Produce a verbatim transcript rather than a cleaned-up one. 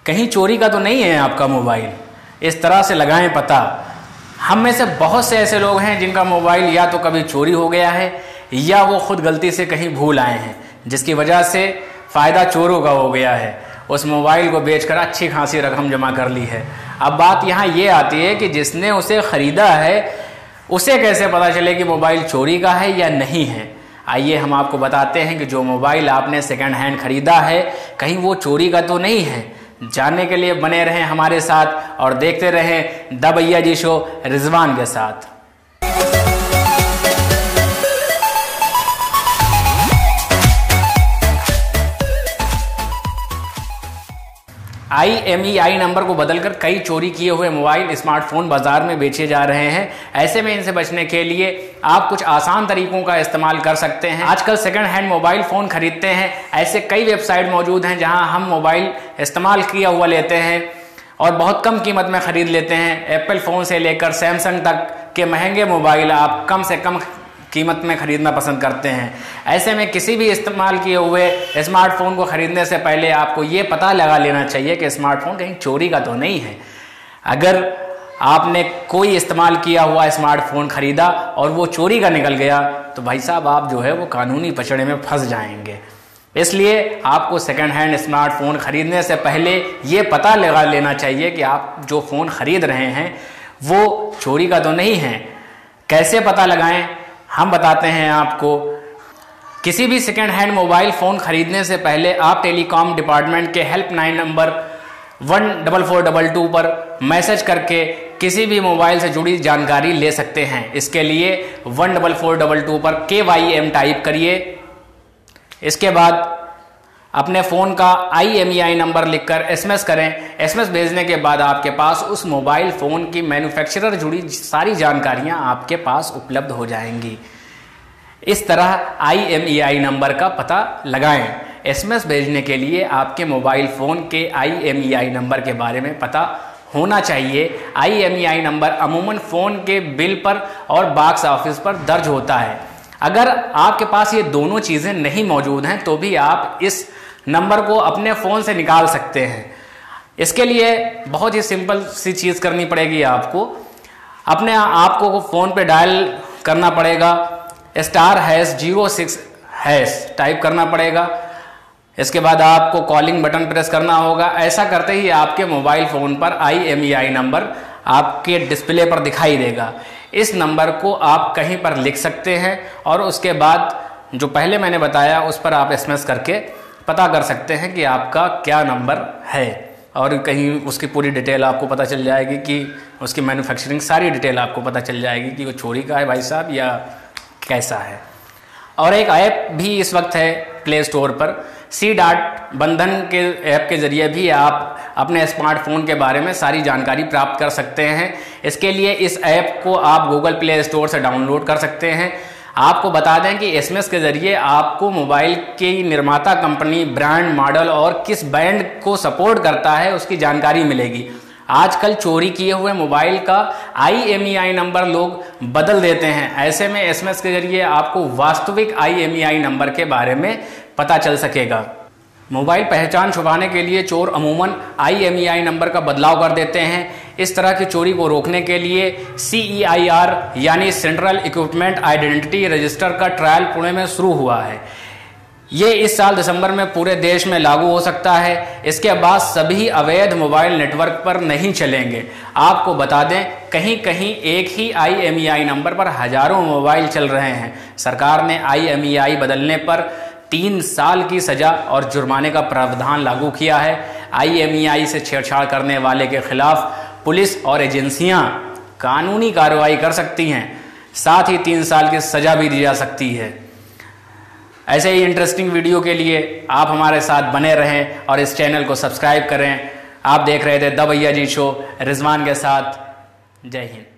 कहीं चोरी का तो नहीं है आपका मोबाइल, इस तरह से लगाएं पता। हम में से बहुत से ऐसे लोग हैं जिनका मोबाइल या तो कभी चोरी हो गया है या वो खुद गलती से कहीं भूल आए हैं, जिसकी वजह से फ़ायदा चोरों का हो गया है। उस मोबाइल को बेचकर अच्छी खासी रकम जमा कर ली है। अब बात यहाँ ये आती है कि जिसने उसे ख़रीदा है उसे कैसे पता चले कि मोबाइल चोरी का है या नहीं है। आइए हम आपको बताते हैं कि जो मोबाइल आपने सेकंड हैंड ख़रीदा है कहीं वो चोरी का तो नहीं है। जानने के लिए बने रहें हमारे साथ और देखते रहें द भैया जी शो रिजवान के साथ। आई एम ई आई नंबर को बदलकर कई चोरी किए हुए मोबाइल स्मार्टफोन बाजार में बेचे जा रहे हैं। ऐसे में इनसे बचने के लिए आप कुछ आसान तरीकों का इस्तेमाल कर सकते हैं। आजकल सेकंड हैंड मोबाइल फ़ोन खरीदते हैं, ऐसे कई वेबसाइट मौजूद हैं जहां हम मोबाइल इस्तेमाल किया हुआ लेते हैं और बहुत कम कीमत में ख़रीद लेते हैं। एप्पल फ़ोन से लेकर सैमसंग तक के महंगे मोबाइल आप कम से कम कीमत में ख़रीदना पसंद करते हैं। ऐसे में किसी भी इस्तेमाल किए हुए स्मार्टफोन को ख़रीदने से पहले आपको ये पता लगा लेना चाहिए कि स्मार्टफोन कहीं चोरी का तो नहीं है। अगर आपने कोई इस्तेमाल किया हुआ स्मार्टफोन ख़रीदा और वो चोरी का निकल गया तो भाई साहब आप जो है वो कानूनी पचड़े में फंस जाएंगे। इसलिए आपको सेकंड हैंड स्मार्टफोन ख़रीदने से पहले ये पता लगा लेना चाहिए कि आप जो फ़ोन ख़रीद रहे हैं वो चोरी का तो नहीं है। कैसे पता लगाएं हम बताते हैं आपको। किसी भी सेकेंड हैंड मोबाइल फ़ोन ख़रीदने से पहले आप टेलीकॉम डिपार्टमेंट के helpline number one double four double two पर मैसेज करके किसी भी मोबाइल से जुड़ी जानकारी ले सकते हैं। इसके लिए one double four double two पर के वाई एम टाइप करिए। इसके बाद अपने फ़ोन का I M E I number लिखकर एसएमएस करें। एसएमएस भेजने के बाद आपके पास उस मोबाइल फ़ोन की मैन्युफैक्चरर जुड़ी सारी जानकारियां आपके पास उपलब्ध हो जाएंगी। इस तरह आई एम ई आई नंबर का पता लगाएं। एसएमएस भेजने के लिए आपके मोबाइल फ़ोन के आई एम ई आई नंबर के बारे में पता होना चाहिए। I M E I number अमूमन फ़ोन के बिल पर और बॉक्स ऑफिस पर दर्ज होता है। अगर आपके पास ये दोनों चीज़ें नहीं मौजूद हैं तो भी आप इस नंबर को अपने फ़ोन से निकाल सकते हैं। इसके लिए बहुत ही सिंपल सी चीज़ करनी पड़ेगी। आपको अपने आपको फ़ोन पे डायल करना पड़ेगा, star hash zero six hash type करना पड़ेगा। इसके बाद आपको कॉलिंग बटन प्रेस करना होगा। ऐसा करते ही आपके मोबाइल फ़ोन पर I M E I number आपके डिस्प्ले पर दिखाई देगा। इस नंबर को आप कहीं पर लिख सकते हैं और उसके बाद जो पहले मैंने बताया उस पर आप एसएमएस करके पता कर सकते हैं कि आपका क्या नंबर है और कहीं उसकी पूरी डिटेल आपको पता चल जाएगी कि उसकी मैन्युफैक्चरिंग सारी डिटेल आपको पता चल जाएगी कि वो चोरी का है भाई साहब या कैसा है। और एक ऐप भी इस वक्त है प्ले स्टोर पर, सी डॉट बंधन के ऐप के ज़रिए भी आप अपने स्मार्टफोन के बारे में सारी जानकारी प्राप्त कर सकते हैं। इसके लिए इस ऐप को आप गूगल प्ले स्टोर से डाउनलोड कर सकते हैं। आपको बता दें कि एसएमएस के ज़रिए आपको मोबाइल की निर्माता कंपनी, ब्रांड, मॉडल और किस ब्रांड को सपोर्ट करता है उसकी जानकारी मिलेगी। आजकल चोरी किए हुए मोबाइल का I M E I number लोग बदल देते हैं। ऐसे में एसएमएस के ज़रिए आपको वास्तविक आई एम ई आई नंबर के बारे में पता चल सकेगा। मोबाइल पहचान छुपाने के लिए चोर अमूमन आई एम ई आई नंबर का बदलाव कर देते हैं। इस तरह की चोरी को रोकने के लिए सी ई आई आर यानी सेंट्रल इक्विपमेंट आइडेंटिटी रजिस्टर का ट्रायल पुणे में शुरू हुआ है। ये इस साल दिसंबर में पूरे देश में लागू हो सकता है। इसके बाद सभी अवैध मोबाइल नेटवर्क पर नहीं चलेंगे। आपको बता दें कहीं कहीं एक ही आई एम ई आई नंबर पर हजारों मोबाइल चल रहे हैं। सरकार ने आई एम ई आई बदलने पर तीन साल की सजा और जुर्माने का प्रावधान लागू किया है। आई एम ई आई से छेड़छाड़ करने वाले के खिलाफ पुलिस और एजेंसियां कानूनी कार्रवाई कर सकती हैं, साथ ही तीन साल की सजा भी दी जा सकती है। ऐसे ही इंटरेस्टिंग वीडियो के लिए आप हमारे साथ बने रहें और इस चैनल को सब्सक्राइब करें। आप देख रहे थे द भैया जी शो रिजवान के साथ। जय हिंद।